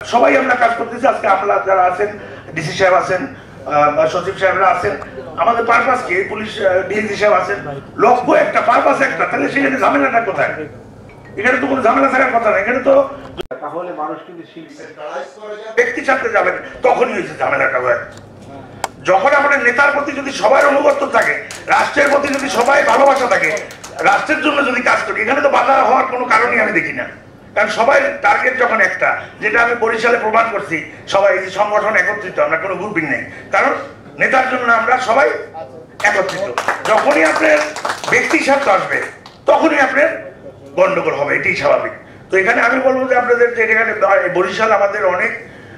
সবাই আমরা কাজ করতেছি। আজকে আমলা যারা আছেন, ডিসি সাহেব আছেন, সচিব সাহেবরা আছেন, আমাদের পারপাস কি, পুলিশ ডিএসি সাহেব আছেন, লক্ষ্য একটা, পারপাস একটা, তাহলে সেখানে ঝামেলাটা কোথায়? এখানে তো কোনো ঝামেলা থাকার কথা না। এখানে তো তাহলে মানুষ কিন্তু ব্যক্তি ছাড়তে যাবেন, তখনই হয়েছে ঝামেলাটা হয়। যখন আমাদের নেতার প্রতি যদি সবার অনুগত্য থাকে, রাষ্ট্রের প্রতি যদি সবাই ভালোবাসা থাকে, রাষ্ট্রের জন্য যদি কাজ করি, এখানে তো বাধা হওয়ার কোনো কারণই আমি দেখি না। কারণ সবাই টার্গেট যখন একটা, যেটা আমি বরিশালে প্রমাণ করছি, সবাই এই সংগঠন একত্রিত, আমরা কোনো গ্রুপিং নেই, কারণ নেতার জন্য আমরা সবাই একত্রিত। যখনই আপনার ব্যক্তি স্বার্থ আসবে, তখনই আপনার গন্ডগোল হবে, এটাই স্বাভাবিক। তো এখানে আমি বলবো যে আপনাদের যে এখানে বরিশাল আমাদের অনেক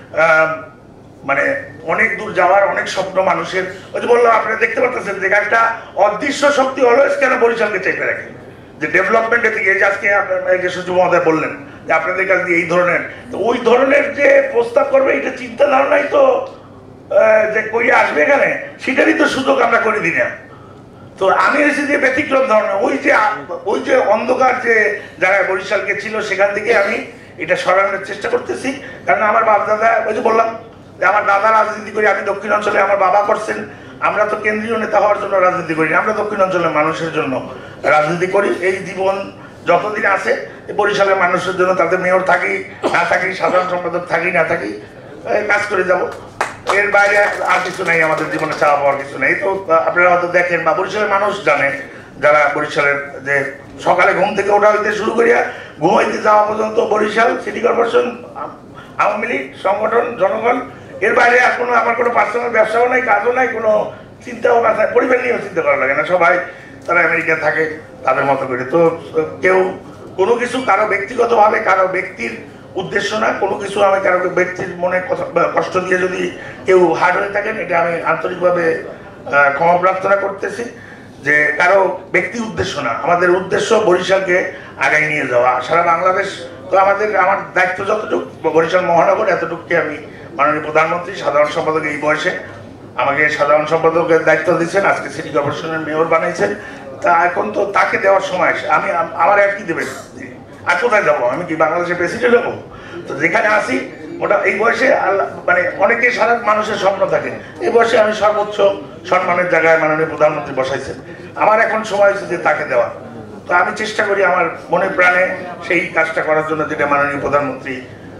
মানে অনেক দূর যাওয়ার অনেক স্বপ্ন মানুষের। ওই যে বললাম, আপনারা দেখতে পাচ্ছেন যে একটা অদৃশ্য শক্তি অলওয়েজ কেন বরিশালকে চেপে রাখে, যে ডেভেলপমেন্টের দিকে। এই যে আজকে আপনার সচিব মহোদয় বললেন যে আপনাদের কাছে এই ধরনের, তো ওই ধরনের যে প্রস্তাব করবে, এটা চিন্তা ধারণাই তো যে করিয়ে আসবে এখানে, সেটারই তো সুযোগ আমরা করে দিই না। তো আমি এসে যে ব্যতিক্রম ধরনের ওই যে অন্ধকার যে জায়গায় বরিশালকে ছিল, সেখান থেকে আমি এটা সরানোর চেষ্টা করতেছি। কারণ আমার বাপ দাদা, ওই যে বললাম যে আমার দাদা রাজনীতি করি, আমি দক্ষিণ অঞ্চলে, আমার বাবা করছেন। আমরা তো কেন্দ্রীয় নেতা হওয়ার জন্য রাজনীতি করি, আমরা দক্ষিণ অঞ্চলের মানুষের জন্য রাজনীতি করি। এই জীবন যতদিন আছে, বরিশালের মানুষের জন্য, তাদের মেয়র থাকি না থাকি, সাধারণ সম্পাদক থাকি না থাকি, কাজ করে যাব। এর বাইরে আর কিছু নাই আমাদের জীবনে, চাওয়া পাওয়ার কিছু নেই। তো আপনারা হয়তো দেখেন, বা বরিশালের মানুষ জানে, যারা বরিশালের, যে সকালে ঘুম থেকে ওঠা হইতে শুরু করিয়া ঘুমাইতে যাওয়া পর্যন্ত বরিশাল সিটি কর্পোরেশন, আওয়ামী লীগ সংগঠন, জনগণ, এর বাইরে আর কোনো আমার কোনো পার্সোনাল ব্যবসাও নাই, কাজও নাই, কোনো চিন্তাও না থাকে, পরিবার নিয়েও চিন্তা করা লাগে না। সবাই তারা আমেরিকা থাকে তাদের মতো করে। তো কেউ কোনো কিছু কারো ব্যক্তিগতভাবে, কারো ব্যক্তির উদ্দেশ্য না, কোনো কিছু আমি কারো ব্যক্তির মনে কষ্ট দিয়ে যদি কেউ হার্ড হয়ে থাকেন, এটা আমি আন্তরিকভাবে ক্ষমা প্রার্থনা করতেছি। যে কারো ব্যক্তি উদ্দেশ্য না, আমাদের উদ্দেশ্য বরিশালকে আগায় নিয়ে যাওয়া। সারা বাংলাদেশ তো আমার দায়িত্ব যতটুকু, বরিশাল মহানগর এতটুকুকে আমি মাননীয় প্রধানমন্ত্রী সাধারণ সম্পাদক এই বয়সে আমাকে সাধারণ সম্পাদকের দায়িত্ব দিচ্ছেন, আজকে সিটি কর্পোরেশনের মেয়র বানাইছেন। তা এখন তো তাকে দেওয়ার সময়, আমি আমার আর কি দেবেন, আর কোথায় যাবো? আমি কি বাংলাদেশের প্রেসিডেন্ট হবো? তো যেখানে আসি ওটা এই বয়সে, মানে অনেকে সারা মানুষের স্বপ্ন থাকে, এই বয়সে আমি সর্বোচ্চ সম্মানের জায়গায় মাননীয় প্রধানমন্ত্রী বসাইছেন, আমার এখন সময় হয়েছে যে তাকে দেওয়া। তো আমি চেষ্টা করি আমার মনে প্রাণে সেই কাজটা করার জন্য, যেটা মাননীয় প্রধানমন্ত্রী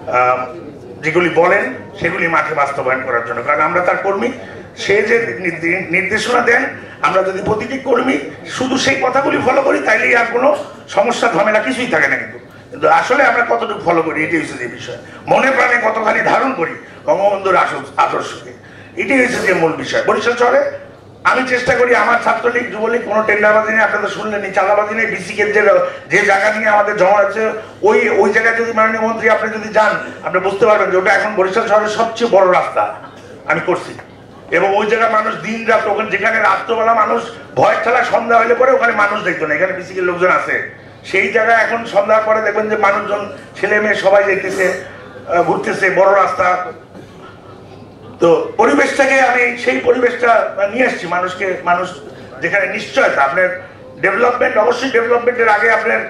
যেগুলি বলেন সেগুলি মাঠে বাস্তবায়ন করার জন্য। কারণ আমরা তার কর্মী, সে যে নির্দেশনা দেন, আমরা যদি প্রতিটি কর্মী শুধু সেই কথাগুলি ফলো করি, তাইলেই আর কোনো সমস্যা ঝামেলা কিছুই থাকে না। কিন্তু আসলে আমরা কতটুকু ফলো করি, এটাই হচ্ছে যে বিষয়। মনে প্রাণে কতখানি ধারণ করি বঙ্গবন্ধুর আদর্শকে, এটাই হচ্ছে যে মূল বিষয়। বরিশাল শহরে আমি চেষ্টা করি, আমার ছাত্রলীগ, যুবলীগ কোনো টেন্ডারবাজি নেই, আপনাদের শুনলেনি, চাঁদাবাজি নেই। বিসিকের যে জায়গা নিয়ে আমাদের জমা আছে, ওই জায়গায় যদি মাননীয় মন্ত্রী আপনি যদি যান, আপনি বুঝতে পারবেন যে ওটা এখন বরিশাল শহরের সবচেয়ে বড় রাস্তা আমি করছি। এবং ওই জায়গায় মানুষ দিন রাত, ওখানে যেখানে রাত্রবেলা মানুষ ভয় খেলা, সন্ধ্যা হলে পরে ওখানে মানুষ দেখতো না, এখানে বিসিকের লোকজন আছে। সেই জায়গায় এখন সন্ধ্যার পরে দেখবেন যে মানুষজন, ছেলে মেয়ে সবাই দেখতেছে, ঘুরতেছে, বড় রাস্তা। তো পরিবেশটাকে আমি সেই পরিবেশটা নিয়ে আসছি মানুষকে, মানুষ যেখানে নিশ্চয়তা, আপনার ডেভেলপমেন্ট, অবশ্যই ডেভেলপমেন্টের আগে আপনার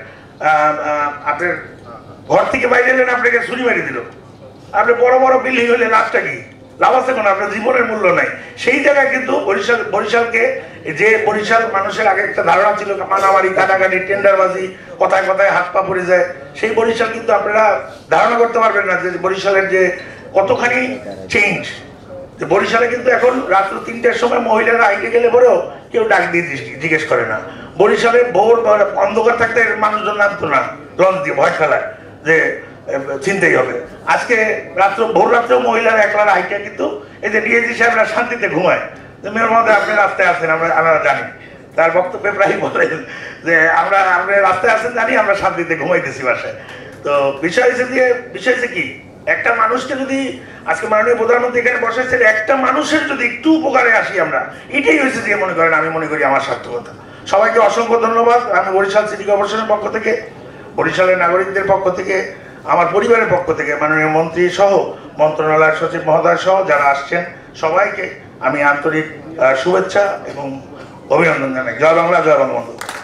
ঘর থেকে বাইরে এলেন, আপনাকে ছুরি মারি দিল, আপনি বড় বড় বিল্ডিং হলে লাভটা কি? লাভ আছে কোনো? আপনার জীবনের মূল্য নাই। সেই জায়গায় কিন্তু বরিশালকে, যে বরিশাল মানুষের আগে একটা ধারণা ছিল মারামারি, কাটাকাটি, টেন্ডারবাজি, কথায় কথায় হাত পা পড়ে যায়, সেই বরিশাল কিন্তু আপনারা ধারণা করতে পারবেন না যে বরিশালের যে কতখানি চেঞ্জ। বরিশালে কিন্তু এখন রাত্র 3টার সময় মহিলারা হাইটে গেলে পরেও কেউ ডাক দিয়ে জিজ্ঞেস করে না। বরিশালে ভোর অন্ধকার থাকতে মানুষজন নামতো না লঞ্চ দিয়ে, ভয় খেলায় যে চিনতেই হবে। আজকে ভোর রাত্রেও মহিলারা একলা হাইটে, কিন্তু এই যে ডিএসি সাহেবরা শান্তিতে ঘুমায়। মেয়র মধ্যে আপনি রাস্তায় আছেন, আমরা জানি, তার বক্তব্যে প্রায় বলেন যে আপনি রাস্তায় আছেন জানি, আমরা শান্তিতে ঘুমাইতেছি বাসায়। তো বিষয় হচ্ছে কি, একটা মানুষকে যদি আজকে মাননীয় প্রধানমন্ত্রী এখানে বসাইছেন, একটা মানুষের যদি একটু উপকারে আসি আমরা, এটাই হয়েছে যে মনে করেন, আমি মনে করি আমার সার্থকতা। সবাইকে অসংখ্য ধন্যবাদ। আমি বরিশাল সিটি কর্পোরেশনের পক্ষ থেকে, বরিশালের নাগরিকদের পক্ষ থেকে, আমার পরিবারের পক্ষ থেকে, মাননীয় মন্ত্রী সহ, মন্ত্রণালয়ের সচিব মহোদয় সহ যারা আসছেন, সবাইকে আমি আন্তরিক শুভেচ্ছা এবং অভিনন্দন জানাই। জয় বাংলা, জয় বঙ্গবন্ধু।